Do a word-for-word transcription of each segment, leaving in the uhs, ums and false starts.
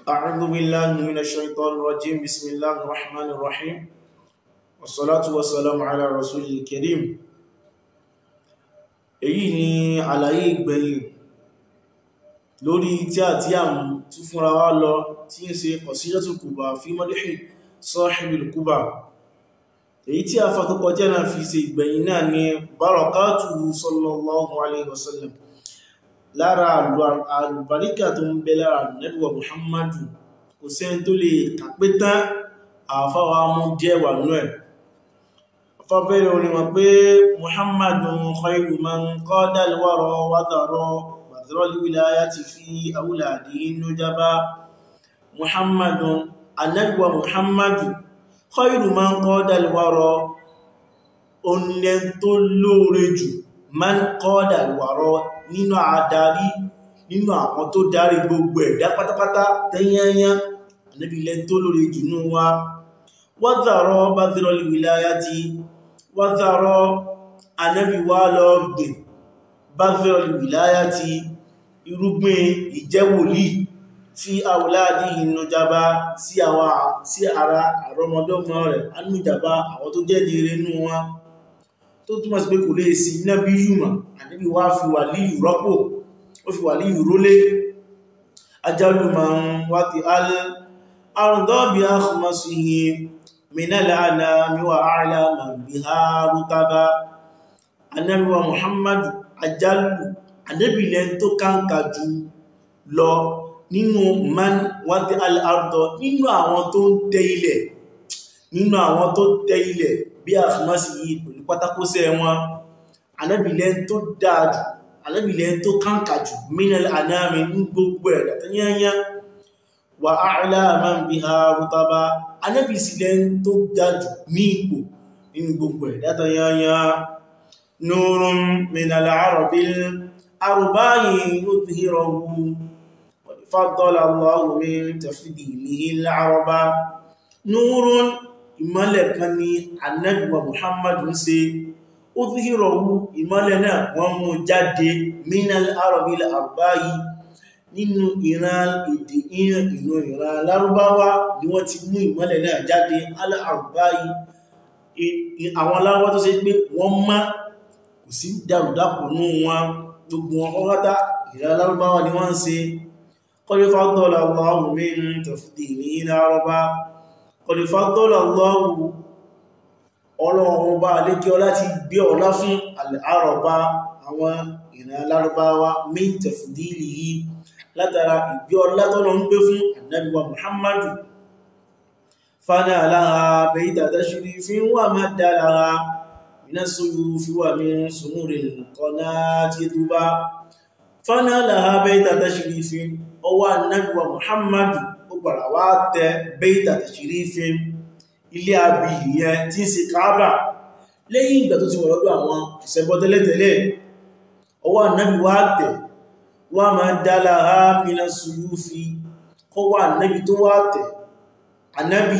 أعوذ بالله من الشيطان الرجيم بسم الله الرحمن الرحيم والصلاة والسلام على رسول الكريم. èyí ni àlàyé ìgbẹ̀yìn lórí tí a tí a mú tún fúnra wá lọ tí ń ṣe Qasidatul Quba fi madhi Sahibil Quba. èyí tí a fàtọ́kọ̀ jẹ́ náà fi ṣe ìgbẹ̀yìn náà ni barakatuhu sallallahu alaihi wasallam, lára àlùbáríkà tó ń bẹ lára Ànábì wa Muhammadu kò sẹ́ni tó lè kàpé tán. àfáwà mú jẹ́ wà nú ẹ̀ fọ́bẹ̀rẹ̀ orin wọn pé Muhammadun khayru man qada al-wara wa dhara wa dhara al-wilayati fi awladihi nujaba. Muhammadun, Ànábì wa Muhammadu, khayru man qada al-wara, onílẹ̀ tó lóore jù, man qada al-wara, nínú àdarí, nínú àwọn tó darí gbogbo ẹ̀dá pátápátá tẹ́yẹnyẹn, Ànábì ilẹ̀ tó lóore jù nú wa. wa dhara badhra al-wilayati, wa dhara, Ànábì wá lọ gbìn badhra al-wilayati, irúgbìn ìjẹ́wòlí fi awladihi nujaba, sí àwa sí ara àrọmọdọ́mọ rẹ̀ anújàbá, àwọn tó jẹ́ lére nú wọn, tó túnmọ̀ sí pé kò lè sí nábí yùmọ̀. Ànábì wá fi wàlíyù rọ́pò, ó fi wàlíyù rólé. ajalu man wati al arda bi akhmasihi minal anami wa a'la man biha rutaba. Ànábì wa Muhammadu, ajalu, Ànábì lẹ́n tó kàǹkà jù lọ nínú man wati al arda, nínú àwọn tó ń tẹ ilẹ̀, nínú àwọn tó tẹ ilẹ̀ bí akhmasihi, pẹ̀lú pátákósẹ́ wọn. Ànábì lẹ́n tó dáadù, Ànábì lẹ́n tó kàǹkà jù minal anami, ní gbogbo ẹ̀dá tó yányá, wa a'la man biha rutaba, Ànábì sì lẹ́n tó dáadù ní ipò nínú gbogbo ẹ̀dá tó yányá. nurun minal arabil arba'i yudhhiruhu wa faddala Allahu min tafdilihi al-araba. nurun, ìmọ́lẹ̀ kan ni Ànábì wa Muhammadu ṣe, udhhiruhu, ìmọ́lẹ̀ náà wọ́n mú jáde minal arabil arba'i, nínú ìran èdè ìran ìnú ìran Lárúbáwá ni wọ́n ti mú ìmọ́lẹ̀ náà jáde. al-arba'i, àwọn Lárúbáwá tó ṣe pé wọ́n má, kò sí dàrúdàpọ̀ nú wọn, gbogbo wọn kọ́kátá ìran Lárúbáwá ni wọ́n ń ṣe. qad faddala Allahu min tafdilihi al-araba, qad faddala Allahu, Ọlọ́run bá alékẹ́ ọlá ti gbé ọlá fún al-araba, àwọn ìran Lárúbáwá, min tafdilihi, látara ìgbé ọlá tọ́lọ ń gbé fún Ànábì wa Muhammadu. fana laha bayta tashrifin wa madda laha min as-suyufi wa min sumuril qanati tuba. fana laha bayta tashrifin, ọwọ́ Ànábì wa Muhammadu ó gbàrà wá tẹ bayta tashrifin, ilé àbí ìyẹn tí ń ṣe Káàbà, lẹ́yìn ìgbà tó ti wọ̀ lọ́dọ̀ àwọn ìṣẹ́bọ tẹ́lẹ̀tẹ́lẹ̀. ọwọ́ Ànábì wá tẹ̀, wá máa dálá ha mina suyufi, kọ́ wá Ànábì tó wá tẹ̀, Ànábì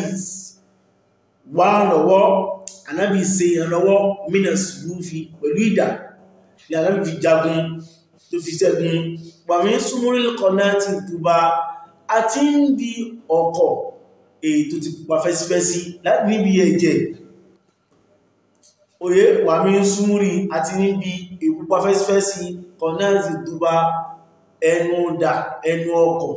wá lọ́wọ́, Ànábì ṣe ìrànlọ́wọ́ mina suyufi, pẹ̀lú ìdà ni Ànábì fi jagun tó fi ṣẹ́gun. wa min sumuril qanati tuba, àti ń bí ọkọ̀ èyí tó ti pupa fẹ́sífẹ́sí níbi ẹ̀jẹ̀. Oye, wà mí ń súnmúrí àti níbi ìpupa fẹ́sífẹ́sí qanati tuba, ẹnu ọ̀dà, ẹnu ọkọ̀.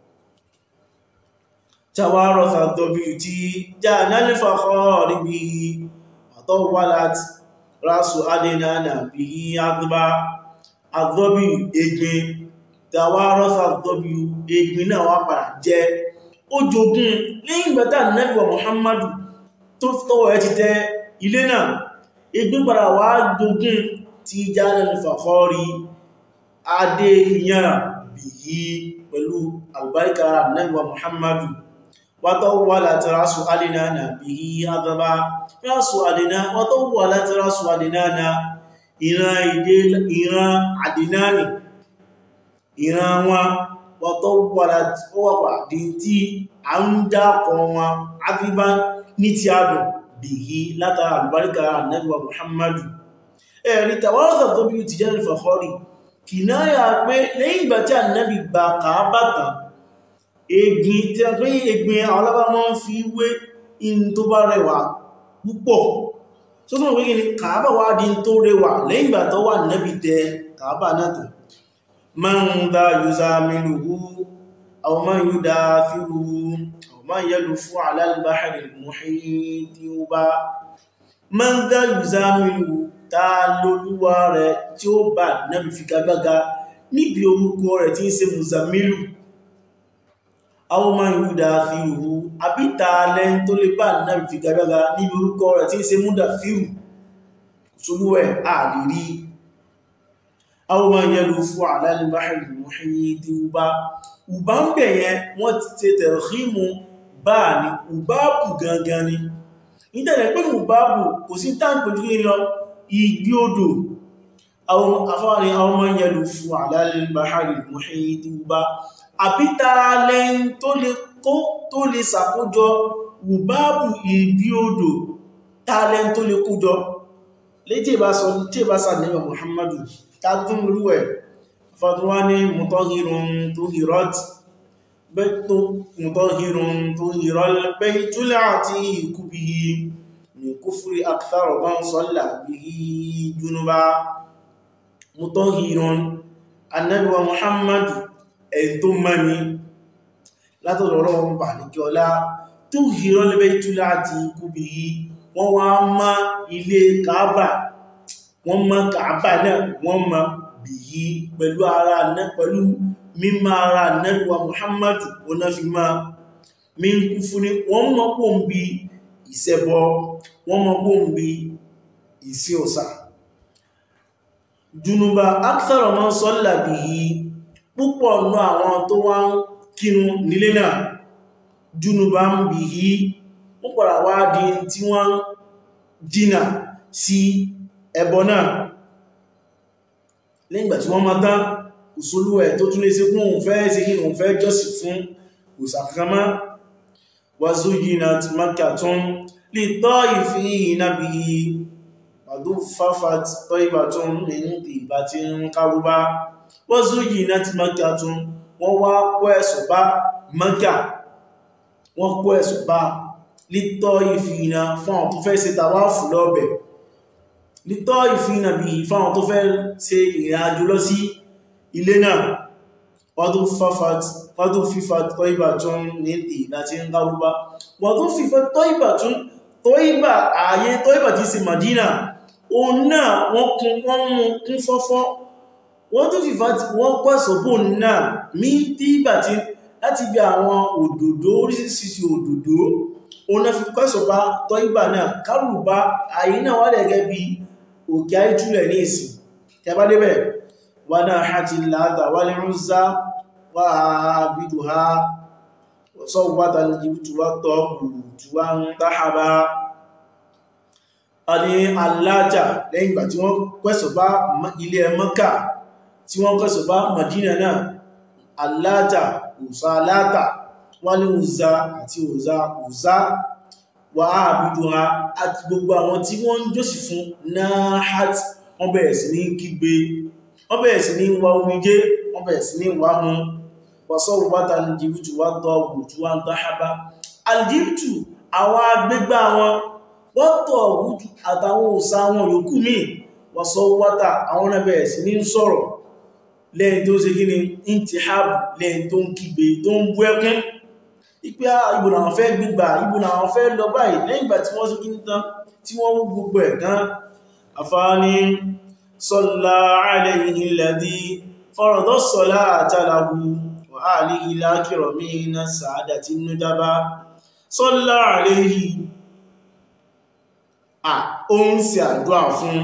tawaratha ad-dabi'u tí ja'ana al-fakhari bihi atawwalat rasu adnana bihi adba. ad-dabi'u, egbin, tawaratha ad-dabi'u, egbin náà wá padà jẹ́ ó jogún lẹ́yìn ìgbàtà Ànábì wa Muhammadu tó tọwọ́ ẹ ti tẹ ilé náà, egbin padà wá jogún tí ja'ana al-fakhari, adé ìyára bihi, pẹ̀lú albarka Ànábì wa Muhammadu. wa tawwalat rasu adnana bihi adba, rasu adnana, wa tawwalat rasu adnana, ìran ìdé ìran Adinani, ìran wọn, wa tawwalat, ó wà pàdé tí a ń dákọ̀ wọn adìbá ní ti àdùn bihi, látara albarka Ànábì wa Muhammadu. ẹ̀rí tawaratha ad-dabi'u tí ja'ana al-fakhari, kìnáyà pé lẹ́yìn ìgbà tí Ànábì gba Kàábà tán, egbin tí a pé egbin àwọn alábá máa ń fi wé in tó bá rẹwà púpọ̀ tó tún wé ní Kaaba wá di tó rẹwà lẹ́yìn ìgbà tó wà Nábì tẹ Kaaba náà tán man dha yuzamiluhu aw man yudafiruhu aw man yalufu ala al-bahri al-muhiti ba man dha yuzamiluhu ta lolúwa rẹ̀ tí ó bá Nábì figagbága níbi orúkọ rẹ̀ tí ń ṣe Muzamilu aw man yudafiruhu àbíta lẹ́n tó lè bá Nábì figagbága níbi orúkọ rẹ̀ tí ń ṣe Mudafiru solúwẹ̀ àdìrí aw man yalufu ala al-bahri al-muhiti uba uba ń bẹ̀yẹn wọ́n ti tẹ tẹ̀rìmù bá ní ubabu gangan ni ìtẹ̀lẹ̀ pé ubabu kò sí táǹkì ojú lọ ìgbí odò àwọn afọ́rin àwọn man yalufu ala al-bahri al-muhiti uba àbíta lẹ́n tó lè kó tó lè sàkójọ ubabu ìgbí odò tààlẹ́n tó lè kójọ létí ìbásọ tí ìbásà nígbà Muhammadu tààtún olúwẹ̀ fàtúwá ní mutahhirun tuhirat bẹ́tò mutahhirun tuhiral baytul atiqu bihi min kufri akthar man salla bihi junuba mutahhirun Ànábì wa Muhammadu ẹ̀tọ́ mani látọ̀dọ̀ Ọlọ́run bà ní kí ọlá tuhiral baytul atiqu bihi wọ́n wá má ilé Kaaba wọ́n má Kaaba náà wọ́n má bihi pẹ̀lú ara náà pẹ̀lú mímọ̀ ara Ànábì wa Muhammadu ọ̀nà fi máa min kufuri wọ́n mọ́ kó ń bí ìṣẹbọ wọ́n mọ́ kó ń bí ìsí ọ̀sà junuba akthara man salla bihi púpọ̀ ní àwọn tó wá ń kírun nílé náà junuba ń bihi wọ́n padà wá di tí wọ́n jìnà sí ẹbọ náà lẹ́yìn ìgbà tí wọ́n máa tán òṣòlú ẹ̀ tó tún lè ṣe fún òun fẹ́ ṣe kí òun fẹ́ jọ́sìn fún òsàkámá wa zuyyinat makkatun lit-taifina bihi wa duffafat taybatun min tibatin qaruba wa zuyyinat makkatun wọ́n wá kó ẹ̀sùn bá Mákà wọ́n kó ẹ̀sùn bá lit-taifina fún àwọn tó fẹ́ ṣe tàwáfù lọ́bẹ̀ lit-taifina bihi fún àwọn tó fẹ́ ṣe ìrìn àjò lọ sí ilé náà wọ́n tó fífà taybatun ní ètè láti ń gáwúbá wọ́n tó fífà taybatun Tayba ààyè Tayba tí sí Madina o náà wọ́n kún wọ́n mú kún fọ́fọ́ wọ́n tó fífà wọ́n pẹ́sọ̀bọ̀ náà mí tí bàtí láti bí àwọn òdòdó oríṣiríṣi òdòdó o náà fi pẹ́sọ̀bá Tayba náà kárùbá ààyè náà wà lẹ́gẹ́ bí òkè àìjúlẹ̀ ní ìsìn tẹ́bá débẹ̀ وناحت اللات والعزى وعابدها وصوت الجبت والطاغوت وانتحبا ani alájà lẹ́yìn ìgbà tí wọ́n kwẹ́sọ̀ bá ilé Mákà tí wọ́n kwẹ́sọ̀ bá Madina náà alájà òsà aláta wọ́n ní òzà àti òzà òzà wà áàbìdùha àti gbogbo àwọn tí wọ́n ń jọ́sìn fún náà wọ́n bẹ̀rẹ̀ sí ní kígbe wọ́n bẹ̀rẹ̀ sí ní wá omijé wọ́n bẹ̀rẹ̀ sí ní wá mú wàsọ́rù bátà alìjìbìtù wá tọ́ ọgbùtù wá ń tọ́ hábá alìjìbìtù àwọn agbégbá wọn wọ́n tọ́ ọgbùtù àtàwọn òsà wọn yòókù míì wàsọ́rù bátà àwọn náà bẹ̀rẹ̀ sí ní sọ̀rọ̀ lẹ́yìn tó ṣe gíní intihabu lẹ́yìn tó ń kígbe tó ń bú ẹkún ipé ibùn àwọn fẹ́ gbígbà ibùn àwọn fẹ́ lọ báyìí lẹ́yìn ìgbà tí wọ́n ṣe gíní tán tí wọ́n wú gbogbo ẹ̀ tán àfáàní صلى عليه الذي فرض الصلاة له وآله الأكرمين السعادة الندبا صلى عليه ah ó ń ṣe àdúà fún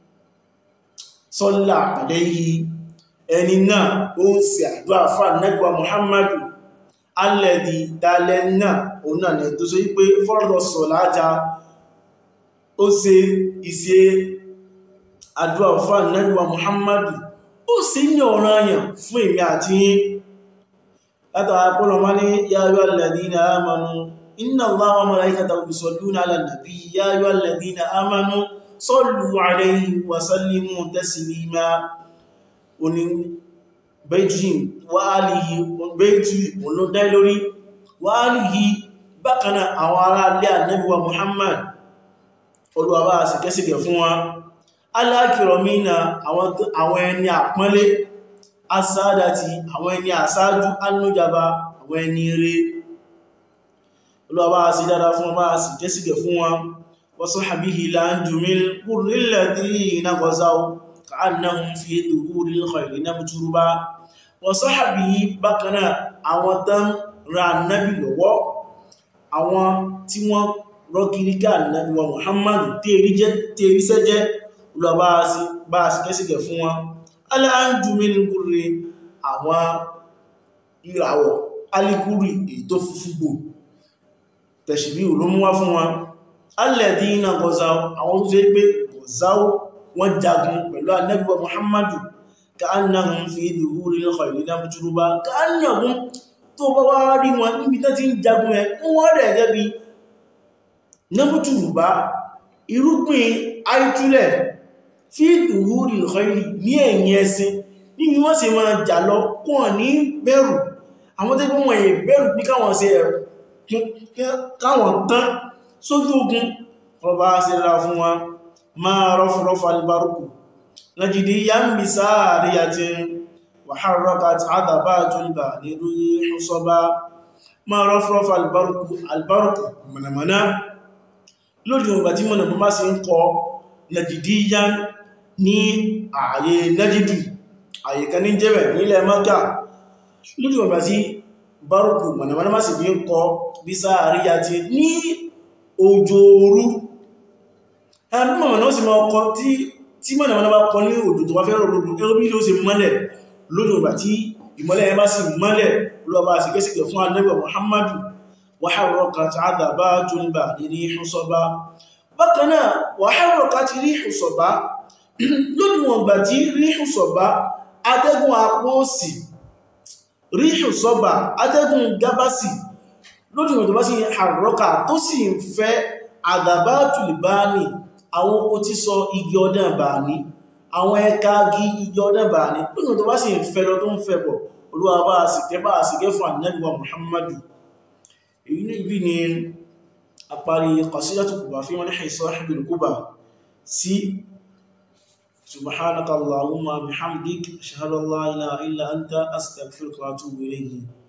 صلى عليه ẹni náà ó ń ṣe àdúà fún Ànábì wa Muhammadu alladhi dalẹ́nà òun náà ní tó sọ wípé فرض الصلاة ó ṣe ìṣe àdúrà fún Ànábì wa Muhammadu ó sì ní ọ̀ranyàn fún èmi àti yín látara pọ́lọ̀ má ní ya ayyuhal ladhina amanu inna Allaha wa malaikatahu yusalluna ala nabi ya ayyuhal ladhina amanu sallu alayhi wa sallimu taslima oní baiti wa alihi baiti olódá lórí wa alihi bákaná àwọn ará ilé Ànábì wa Muhammad Olúwa bá sì kẹ́sìkẹ́ fún wa alákìrọmínà àwọn ẹni àpọ́nlé asádàtì àwọn ẹni àsáájú annújaba àwọn ẹni rẹ̀ Olúwa bá sì dáadáa fún wa bá sì kẹ́sìkẹ́ fún wa wa sahbihi lanjumil qurrilladhina ghazaw ka'annahum fi dhuhuril khayli nabturuba wa sahbihi bákaná àwọn tán ra Ànábì lọ́wọ́ àwọn tí wọ́n rọ́kìríkà Ànábì wa Muhammad tèrí sẹ́jẹ́ Olúwa bá sì kẹ́sìkẹ́ fún wọn aláàjúmín gúrì àwọn ìràwọ̀ alìgúrì èyí tó fúfúgbò tẹ̀ṣìbí olómúwá fún wọn alladhina ghazaw àwọn tó fẹ́ pé ghazaw wọ́n jagun pẹ̀lú Ànábì wa Muhammad ka'annahum fi dhuhuril khayli nabturuba ka'annahum tó bá wá rí wọn níbi tán ti ń jagun ẹ wọ́n rẹ̀ gẹ́bí nabturuba irúgbìn àìtúlẹ̀ fi dhuhuril khayli ní ẹ̀yìn ẹṣin níbi wọ́n sì máa jà lọ kún ní bẹ̀rù àwọn tó gbọ́n wọ̀nyí bẹ̀rù bí káwọn ṣe káwọn tán sójú ogun ọba ṣe ra fún wa máa rọ́fúrọ́fà albaruku najidi yambi sáàríyàtin وحركت عذبات البحر ريح صبا ما رفرف البرق البرق منمنا lórí ọgbà tí mọ̀nà bá sí ń kọ Najidiyan ní ààyè Najidu ààyè kan ní jẹ́bẹ̀ nílẹ̀ Mákà lórí ọgbà tí bárùkù mọ̀nà bá sì bí ń kọ bí sáàríyà ti ní òjò òru ẹ̀rọ mọ̀nà ó sì máa kọ tí mọ̀nà bá kọ ní òjò tó wá fẹ́ rọrùn ẹ̀rọ bí ló sì mọ́lẹ̀ lórí ọgbà tí ìmọ́lẹ̀ ẹ bá sì mọ́lẹ̀ lọ́bá sì kẹ́sìkẹ̀ fún Ànábì Muhammadu wa harrakat adhabatul bahri rihu sabba bákanáà wa harrakat rihu sabba lórí ọgbà tí rihu sabba atẹ́gùn apó òsì rihu sabba atẹ́gùn gábásì lórí ọgbà tó bá sì harraka tó sì ń fẹ́ adhabatul bahri àwọn okó tí sọ igi ọdán bàní àwọn ẹka agi igi ọdán bàní lónà tó bá sì ń fẹ́ lọ tó ń fẹ́ bọ̀ Olúwa bá sì kẹ́ bá sì kẹ́ fún Ànábì wa Muhammadu èyí ní ibi ni àparí Qasidatu Quba fi madhi sahibil Quba sí subhanaka Allahumma bihamdik ashhadu an la ilaha illa anta astaghfiruka wa atubu ilayk.